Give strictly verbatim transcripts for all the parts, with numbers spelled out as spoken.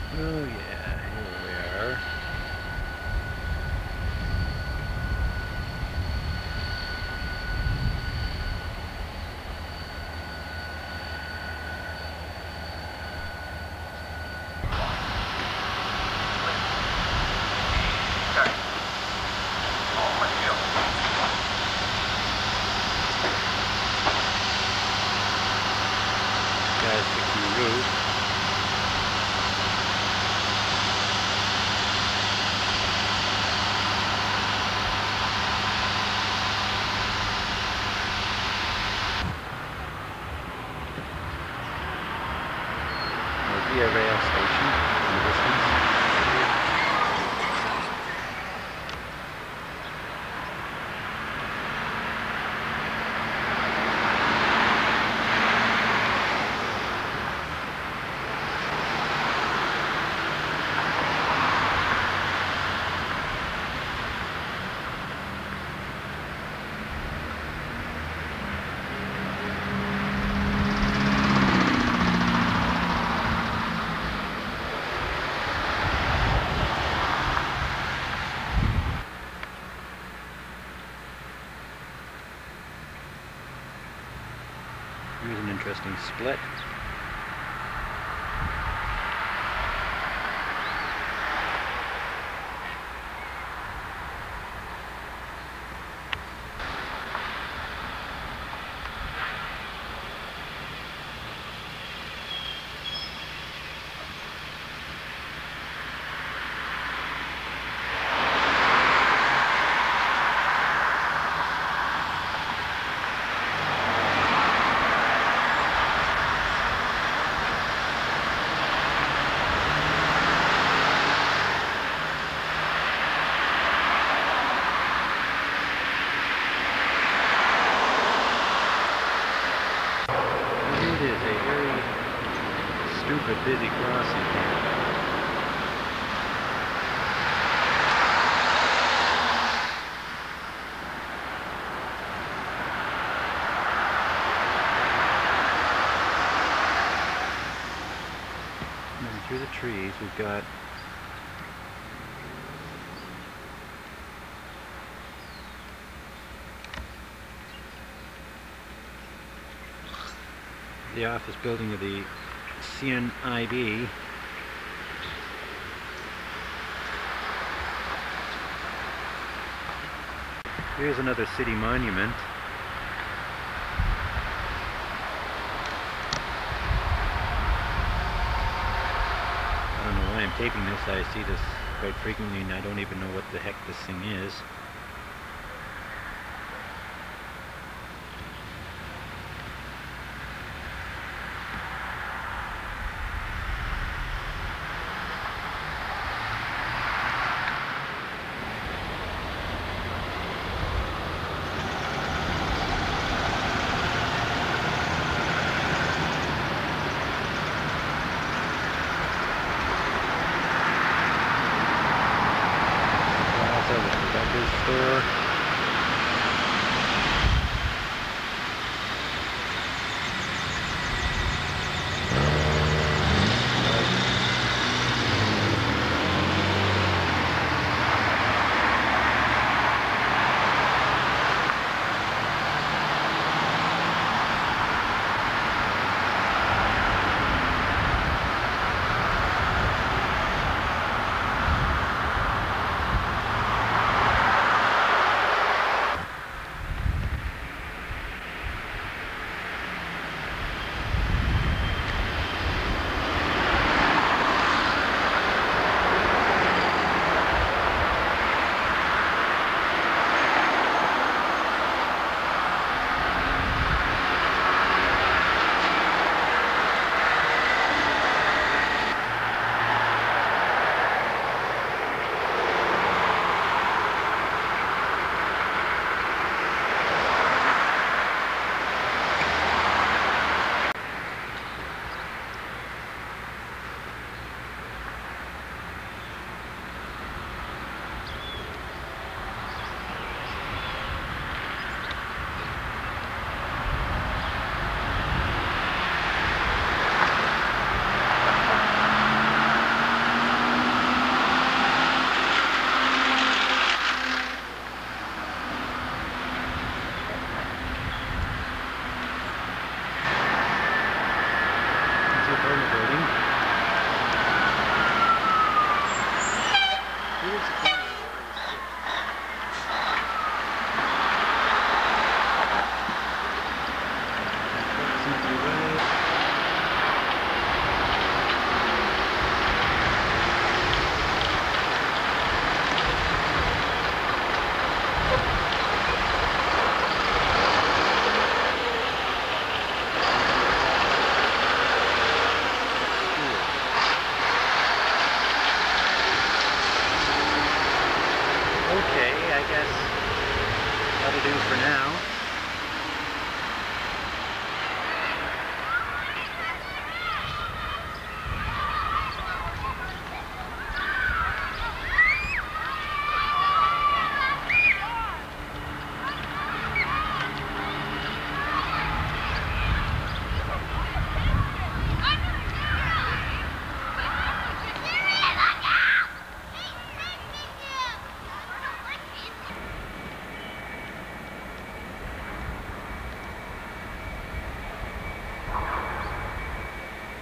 Oh yeah, here we are. Guys fixing the roof. There'll be a rail station in the distance. Here's an interesting split. It is a very stupid busy crossing here. And then through the trees we've got the office building of the C N I B. Here's another city monument. I don't know why I'm taping this. I see this quite frequently and I don't even know what the heck this thing is. That is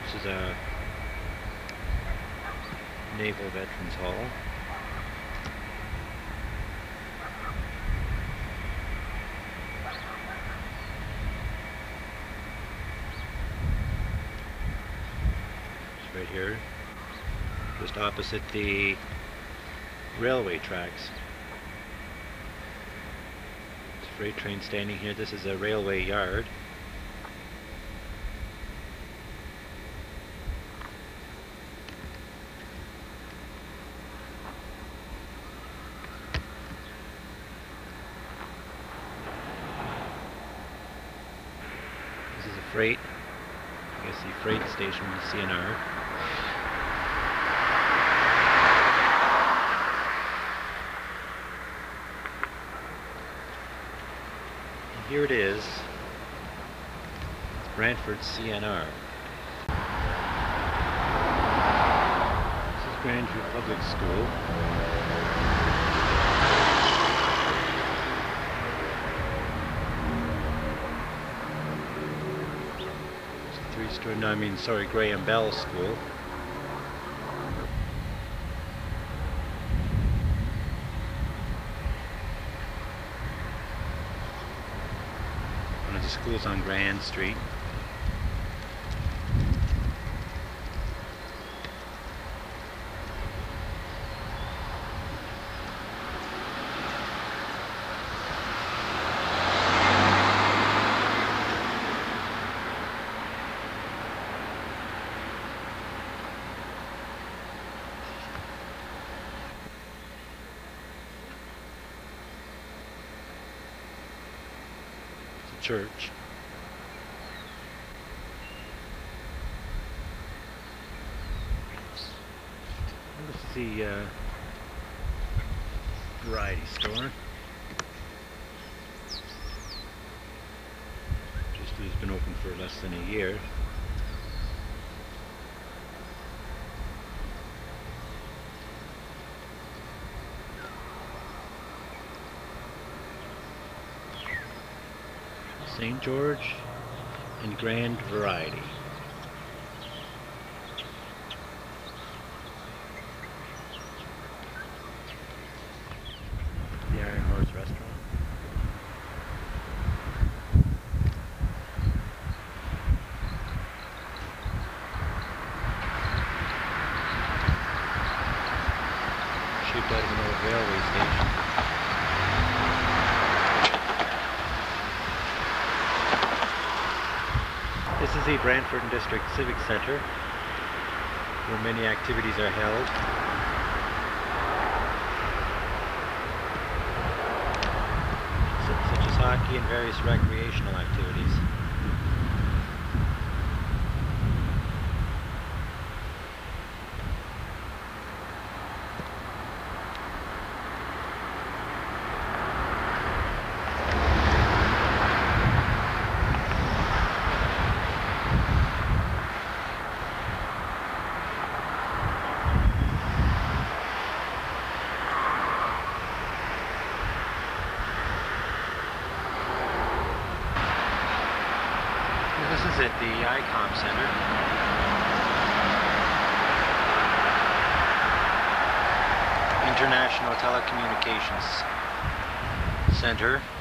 This is a Naval Veterans Hall. It's right here, just opposite the railway tracks. There's a freight train standing here. This is a railway yard. This is a freight, I guess the freight station with C N R. And here it is, Brantford C N R. This is Brantford Public School. Three-story, no, I mean, sorry, Graham Bell School. One of the schools on Grand Street. Church. This is the uh, variety store. Just has been open for less than a year. Saint George and Grand Variety. The Iron Horse Restaurant. Shaped out of an old railway station. This is the Brantford District Civic Center, where many activities are held. Such as hockey and various recreational activities. This is at the Icom Center. International Telecommunications Center.